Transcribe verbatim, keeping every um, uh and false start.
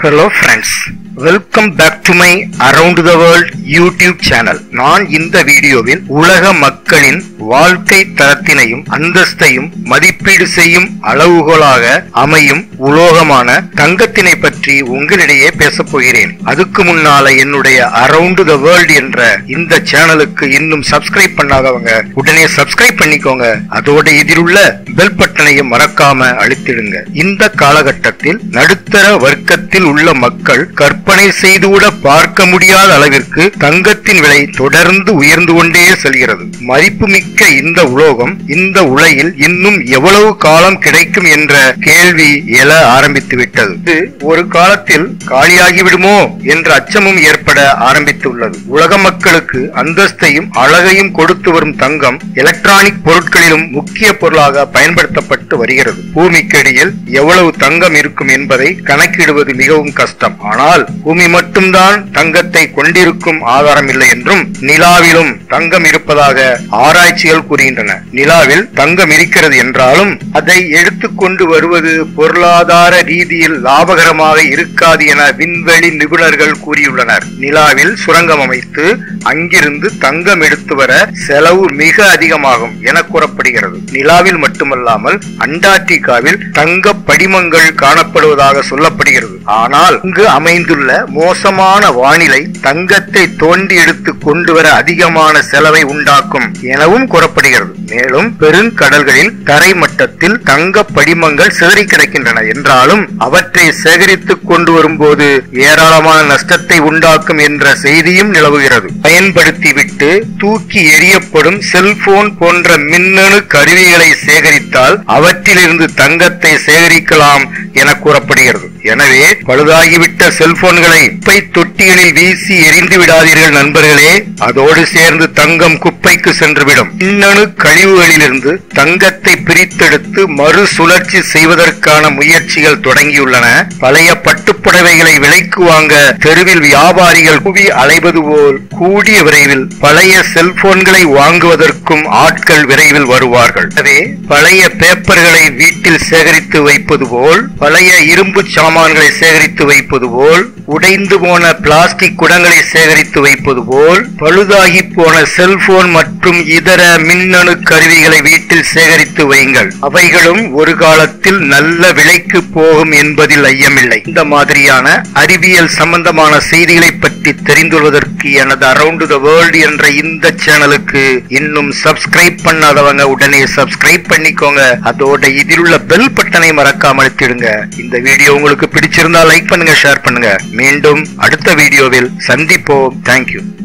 Hello friends, welcome back to my Around the World YouTube channel. நான் இந்த வீடியோவில் உலக மக்களின் வாழ்க்கை தரத்தினையும் அந்தஸ்தையும் மதிப்பீடு செய்யும் அளவுகோலாக அமையும் உலோகமான தங்கத்தினை பற்றி உங்களிடையே பேசப் போகிறேன். அதுக்கு முன்னால என்னுடைய Around the World என்ற இந்த சேனலுக்கு இன்னும் சப்ஸ்கிரைப் பண்ணாதவங்க உடனே சப்ஸ்கிரைப் பண்ணிக்கோங்க. அதோட இதில் உள்ள பெல் பட்டனையும் மறக்காம அழுத்திடுங்க. இந்த காலகட்டத்தில் நடுத்தர வர்க்கத்தில் உள்ள மக்கள் கற்பனை செய்து கூட பார்க்க முடியாத அளவிற்கு தங்கத்தின் விலை தொடர்ந்து உயர்ந்து கொண்டே செல்கிறது. மதிப்புமிக்க இந்த உலோகம் இந்த உலகில் இன்னும் எவ்வளவு காலம் கிடைக்கும் என்ற கேள்வி எழ ஆரம்பித்து விட்டது. இது ஒரு காலத்தில் காலியாகி விடுமோ என்ற அச்சமும் ஏற்பட ஆரம்பித்துள்ளது. உலக மக்களுக்கு அந்தஸ்தையும் அழகையும் கொடுத்து வரும் தங்கம் எலக்ட்ரானிக் பொருட்களிலும் முக்கிய பொருளாக பயன்படுத்தப்பட்டு வருகிறது. பூமிக்கடியில் எவ்வளவு தங்கம் இருக்கும் என்பதை கணக்கிடுவது மிகவும் கஷ்டம். ஆனால் பூமி மட்டும்தான் தங்கத்தை கொண்டிருக்கும் ஆதாரம் இல்லை என்றும் நிலாவிலும் தங்கம் இருப்பதாக ஆராய்ச்சிகள் கூறுகின்றன. நிலாவில் தங்கம் இருக்கிறது என்றாலும் அதை எடுத்துக்கொண்டு வருவது பொருளாதார ரீதியில் லாபகரமாக இருக்காது என விண்வெளி நிபுணர்கள் கூறியுள்ளனர். நிலாவில் சுரங்கம் அமைத்து அங்கிருந்து தங்கம் எடுத்து வர செலவு மிக அதிகமாகும் என கூறப்படுகிறது. நிலாவில் மட்டுமல்லாமல் அண்டார்டிகாவில் தங்க படிமங்கள் காணப்படுவதாக சொல்லப்படுகிறது. ஆனால் இங்கு அமைந்துள்ள மோசமான வானிலை தங்கத்தை தோண்டி எடுத்து கொண்டு வர அதிகமான செலவை உண்டாக்கும் எனவும் கூறப்படுகிறது. மேலும் பெருங்கடல்களில் தரை மட்டத்தில் தங்க படிமங்கள் சிதறி கிடக்கின்றன என்றாலும் அவற்றை சேகரித்துக் கொண்டு வரும்போது ஏராளமான நஷ்டத்தை உண்டாக்கும் என்ற செய்தியும் நிலவுகிறது. பயன்படுத்திவிட்டு தூக்கி எறியப்படும் செல்போன் போன்ற மின்னணு கருவிகளை சேகரித்தால் அவற்றிலிருந்து தங்கத்தை சேகரிக்கலாம் என கூறப்படுகிறது. எனவே பழுதாகிவிட்ட செல்போன்களை குப்பை தொட்டிகளில் வீசி எரிந்து விடாதீர்கள் நண்பர்களே. அதோடு சேர்ந்து தங்கம் குப்பைக்கு சென்றுவிடும். மின்னணு கழிவுகளிலிருந்து தங்கத்தை பிரித்தெடுத்து மறுசுழற்சி செய்வதற்கான முயற்சிகள் தொடங்கியுள்ளன. பழைய பட்டுப்புடவைகளை விலைக்கு வாங்க தெருவில் வியாபாரிகள் குவி அலைவது போல் கூடிய விரைவில் பழைய செல்போன்களை வாங்குவதற்கும் ஆட்கள் விரைவில் வருவார்கள். எனவே பழைய பேப்பர்களை வீட்டில் சேகரித்து வைப்பது போல் பழைய இரும்பு சாமான்களை சேகரித்து வைப்பது போல் உடைந்து போன பிளாஸ்டிக் குடங்களை சேகரித்து வைப்பது போல் பழுதாகி போன செல்போன் மற்றும் இதர மின்னணு கருவிகளை வீட்டில் சேகரித்து வையுங்கள். அவைகளும் ஒரு காலத்தில் நல்ல விலைக்கு போகும் என்பதில் ஐயமில்லை. இந்த மாதிரியான அறிவியல் சம்பந்தமான செய்திகளை பற்றி தெரிந்துள்ளதற்கு எனது அரவுண்ட் த வேர்ல்ட் என்ற இந்த சேனலுக்கு இன்னும் சப்ஸ்கிரைப் பண்ணாதவங்க உடனே சப்ஸ்கிரைப் பண்ணிக்கோங்க. அதோட இதில் உள்ள பெல் பட்டனை மறக்காம அழுத்திடுங்க. இந்த வீடியோ உங்களுக்கு பிடிச்சிருந்தா லைக் பண்ணுங்க, ஷேர் பண்ணுங்க. மீண்டும் அடுத்த வீடியோவில் சந்திப்போம். தேங்க்யூ.